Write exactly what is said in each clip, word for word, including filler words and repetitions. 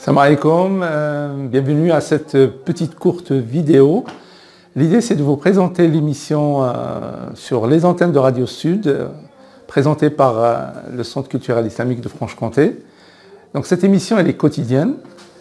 Salam alaikum, euh, bienvenue à cette petite courte vidéo. L'idée c'est de vous présenter l'émission euh, sur les antennes de Radio Sud, euh, présentée par euh, le Centre culturel islamique de Franche-Comté. Donc cette émission elle est quotidienne.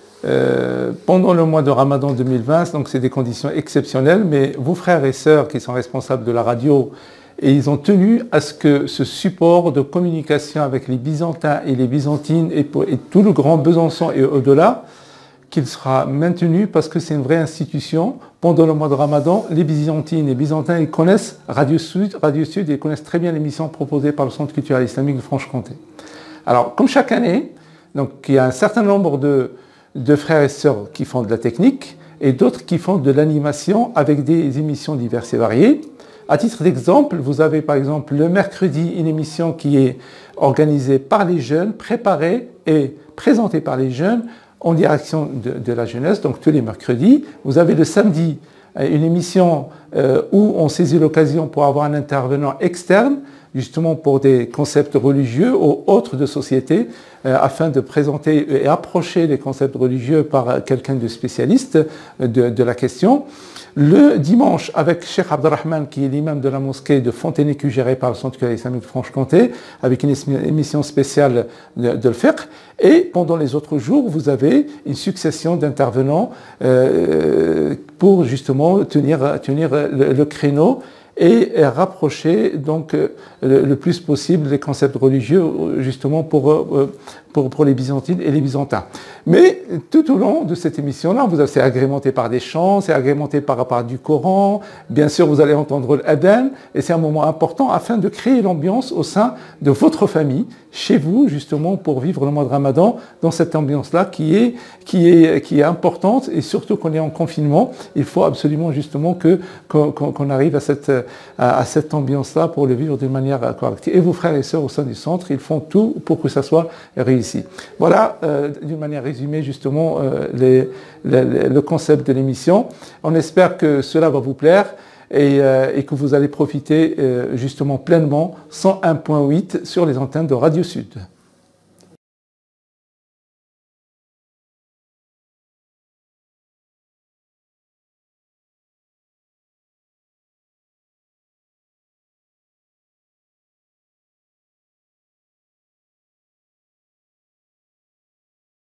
Euh, pendant le mois de Ramadan deux mille vingt, donc c'est des conditions exceptionnelles, mais vos frères et sœurs qui sont responsables de la radio, et ils ont tenu à ce que ce support de communication avec les Byzantins et les Byzantines et, pour, et tout le Grand Besançon et au-delà, qu'il sera maintenu parce que c'est une vraie institution. Pendant le mois de Ramadan, les Byzantines et les Byzantins ils connaissent Radio Sud, Radio Sud et ils connaissent très bien l'émission proposée par le Centre culturel islamique de Franche-Comté. Alors, comme chaque année, donc, il y a un certain nombre de, de frères et sœurs qui font de la technique et d'autres qui font de l'animation avec des émissions diverses et variées. À titre d'exemple, vous avez par exemple le mercredi une émission qui est organisée par les jeunes, préparée et présentée par les jeunes en direction de, de la jeunesse, donc tous les mercredis. Vous avez le samedi une émission euh, où on saisit l'occasion pour avoir un intervenant externe, justement pour des concepts religieux ou autres de société, euh, afin de présenter et approcher les concepts religieux par quelqu'un de spécialiste de, de la question. Le dimanche, avec Cheikh Abdelrahman, qui est l'imam de la mosquée de Fontenay-Q, gérée par le Centre culturel islamique de Franche-Comté, avec une émission spéciale de, de le fiqh. Et pendant les autres jours, vous avez une succession d'intervenants euh, pour justement tenir, tenir le, le créneau et rapprocher donc le, le plus possible les concepts religieux justement pour, pour, pour les Byzantines et les Byzantins. Mais tout au long de cette émission-là, vous avez, c'est agrémenté par des chants, c'est agrémenté par, par du Coran, bien sûr vous allez entendre l'adhan, et c'est un moment important afin de créer l'ambiance au sein de votre famille, chez vous justement pour vivre le mois de Ramadan dans cette ambiance-là qui est, qui est, qui est importante, et surtout qu'on est en confinement, il faut absolument justement que, qu'on, qu'on arrive à cette, à, à cette ambiance-là pour le vivre d'une manière correcte. Et vos frères et sœurs au sein du centre, ils font tout pour que ça soit réussi. Voilà, euh, d'une manière résumée justement euh, les, les, le concept de l'émission. On espère que cela va vous plaire et, euh, et que vous allez profiter euh, justement pleinement cent un point huit sur les antennes de Radio Sud.